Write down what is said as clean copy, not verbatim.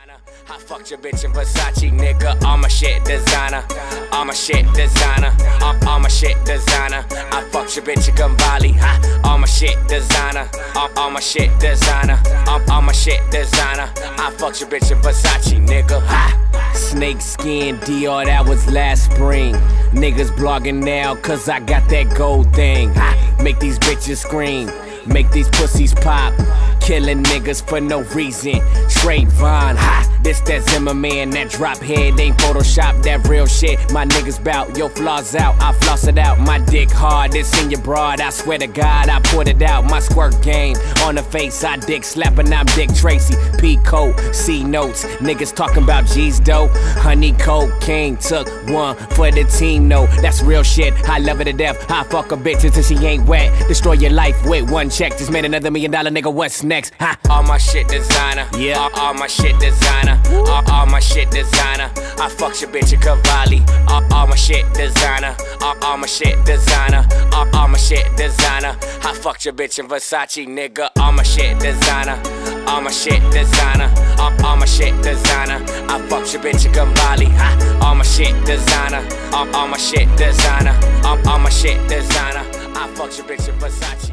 I fucked your bitch in Versace, nigga. All my shit designer. All my shit designer. All my shit designer. I fucked your bitch in Cavalli. All my shit designer. All my shit designer. All my shit designer. I fucked your bitch in Versace, nigga. Snake skin Dior, that was last spring. Niggas blogging now cause I got that gold thing. Make these bitches scream. Make these pussies pop. Killing niggas for no reason. Straight Vaughn, this that Zimmerman. That drop head ain't Photoshop, that real shit. My niggas bout, your flaws out, I floss it out. My dick hard, this in your broad, I swear to God, I put it out. My squirt game, on the face, I dick slapping, I'm Dick Tracy. P-Coat, C-Notes, niggas talking about G's dough. Honey cocaine, took one for the team, no. That's real shit, I love her to death. I fuck a bitch until she ain't wet. Destroy your life with one check, just made another $1 million, nigga, what's next? All my shit designer, yeah. All my shit designer, all my shit designer. I fucked your bitch in Cavalli. All my shit designer, all my shit designer, all my shit designer. I fucked your bitch in Versace, nigga. All my shit designer, all my shit designer, all my shit designer. I fucked your bitch in Cavalli. All my shit designer, all my shit designer, all my shit designer. I fucked your bitch in Versace.